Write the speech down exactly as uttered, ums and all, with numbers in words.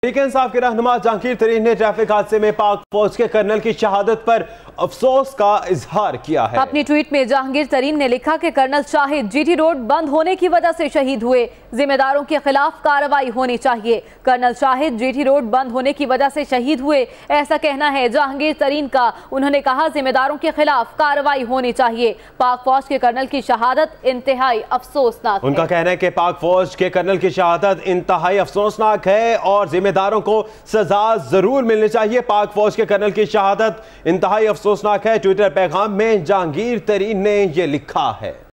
इंसाफ के रहनुमा जहांगीर तरीन ने ट्रैफिक हादसे में पाक फौज के कर्नल की शहादत पर अफसोस का इजहार किया है। अपनी ट्वीट में जहांगीर तरीन ने लिखा कि कर्नल शाहिद जीटी रोड बंद होने की वजह से शहीद हुए, जिम्मेदारों के खिलाफ कार्रवाई होनी चाहिए। कर्नल शाहिद जीटी रोड बंद होने की वजह से शहीद हुए, ऐसा कहना है जहांगीर तरीन का। उन्होंने कहा जिम्मेदारों के खिलाफ कार्रवाई होनी चाहिए। पाक फौज के कर्नल की शहादत इंतहाई अफसोसनाक है। उनका कहना है कि पाक फौज के कर्नल की शहादत इंतहाई अफसोसनाक है और जिम्मेदारों को सजा जरूर मिलनी चाहिए। पाक फौज के कर्नल की शहादत इंतहाई अफसोसनाक है। ट्विटर पैगाम में जहांगीर तरीन ने यह लिखा है।